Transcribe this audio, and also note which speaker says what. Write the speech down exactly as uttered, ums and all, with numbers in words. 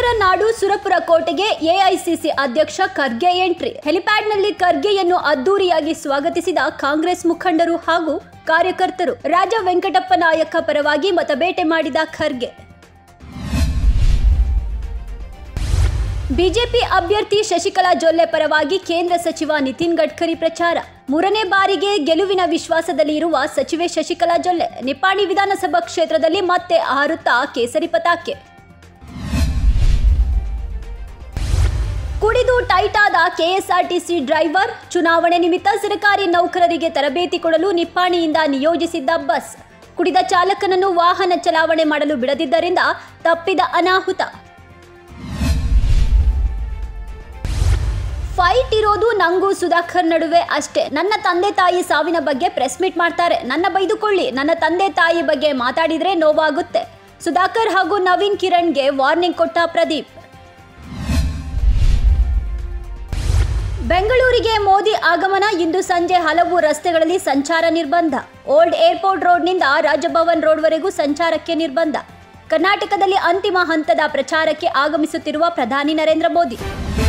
Speaker 1: ನಾಯಕರ ನಾಡು ಸುರಪುರ ಕೋಟೆಗೆ ಎಐಸಿಸಿ ಅಧ್ಯಕ್ಷ ಖರ್ಗೆ ಎಂಟ್ರಿ. ಹೆಲಿಪ್ಯಾಡ್ನಲ್ಲಿ ಖರ್ಗೆಯನ್ನು ಅದ್ದೂರಿಯಾಗಿ ಸ್ವಾಗತಿಸಿದ ಕಾಂಗ್ರೆಸ್ ಮುಖಂಡರು ಹಾಗೂ ಕಾರ್ಯಕರ್ತರು. ರಾಜ ವೆಂಕಟಪ್ಪ ನಾಯಕ ಪರವಾಗಿ ಮತಬೇಟೆ ಮಾಡಿದ ಖರ್ಗೆ. ಬಿಜೆಪಿ ಅಭ್ಯರ್ಥಿ ಶಶಿಕಲಾ ಜೊಲ್ಲೆ ಪರವಾಗಿ ಕೇಂದ್ರ ಸಚಿವ ನಿತಿನ್ ಗಡ್ಕರಿ ಪ್ರಚಾರ. ಮೂರನೇ ಬಾರಿಗೆ ಗೆಲುವಿನ ವಿಶ್ವಾಸದಲ್ಲಿ ಇರುವ ಸಚಿವೆ ಶಶಿಕಲಾ ಜೊಲ್ಲೆ ನಿಪ್ಪಾಣಿ ವಿಧಾನಸಭಾ ಕ್ಷೇತ್ರದಲ್ಲಿ ಮತ್ತೆ ಹಾರುತ್ತಾ ಕೇಸರಿ ಪತಾಕೆ. ಕುಡಿದು ಟೈಟ್ ಆದ ಕೆಎಸ್ಆರ್ಟಿಸಿ ಡ್ರೈವರ್. ಚುನಾವಣೆ ನಿಮಿತ್ತ ಸರ್ಕಾರಿ ನೌಕರರಿಗೆ ತರಬೇತಿ ಕೊಡಲು ನಿಪ್ಪಾಣಿಯಿಂದ ನಿಯೋಜಿಸಿದ್ದ ಬಸ್ ಕುಡಿದ ಚಾಲಕನನ್ನು ವಾಹನ ಚಲಾವಣೆ ಮಾಡಲು ಬಿಡದಿದ್ದರಿಂದ ತಪ್ಪಿದ ಅನಾಹುತ. ಫೈಟ್ ಇರೋದು ನಂಗೂ ಸುಧಾಕರ್ ನಡುವೆ ಅಷ್ಟೇ. ನನ್ನ ತಂದೆ ತಾಯಿ ಸಾವಿನ ಬಗ್ಗೆ ಪ್ರೆಸ್ ಮೀಟ್ ಮಾಡ್ತಾರೆ. ನನ್ನ ಬೈದುಕೊಳ್ಳಿ, ನನ್ನ ತಂದೆ ತಾಯಿ ಬಗ್ಗೆ ಮಾತಾಡಿದ್ರೆ ನೋವಾಗುತ್ತೆ. ಸುಧಾಕರ್ ಹಾಗೂ ನವೀನ್ ಕಿರಣ್ಗೆ ವಾರ್ನಿಂಗ್ ಕೊಟ್ಟ ಪ್ರದೀಪ್. ಬೆಂಗಳೂರಿಗೆ ಮೋದಿ ಆಗಮನ. ಇಂದು ಸಂಜೆ ಹಲವು ರಸ್ತೆಗಳಲ್ಲಿ ಸಂಚಾರ ನಿರ್ಬಂಧ. ಓಲ್ಡ್ ಏರ್ಪೋರ್ಟ್ ರೋಡ್ನಿಂದ ರಾಜಭವನ್ ರೋಡ್ವರೆಗೂ ಸಂಚಾರಕ್ಕೆ ನಿರ್ಬಂಧ. ಕರ್ನಾಟಕದಲ್ಲಿ ಅಂತಿಮ ಹಂತದ ಪ್ರಚಾರಕ್ಕೆ ಆಗಮಿಸುತ್ತಿರುವ ಪ್ರಧಾನಿ ನರೇಂದ್ರ ಮೋದಿ.